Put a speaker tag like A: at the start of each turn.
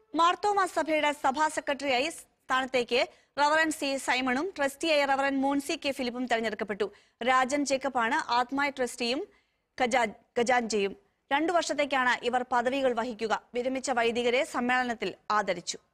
A: Marthoma sabhയുടെ സഭാ സെക്രട്ടറിയായി സ്ഥാനത്തേക്ക് റവറൻഡ് സി സൈമണും ട്രസ്റ്റിയായ റവറൻഡ് മോൻസി കെ ഫിലിപ്പും തെരഞ്ഞെടുക്കപ്പെട്ടു. രാജൻ ജേക്കബാണ് ആത്മായ ട്രസ്റ്റിയും ഖജാൻജിയും. 2 വർഷത്തേക്കാണ് ഇവർ പദവികൾ വഹിക്കുക. വിരമിച്ച വൈദികരെ സമ്മേളനത്തിൽ ആദരിച്ചു.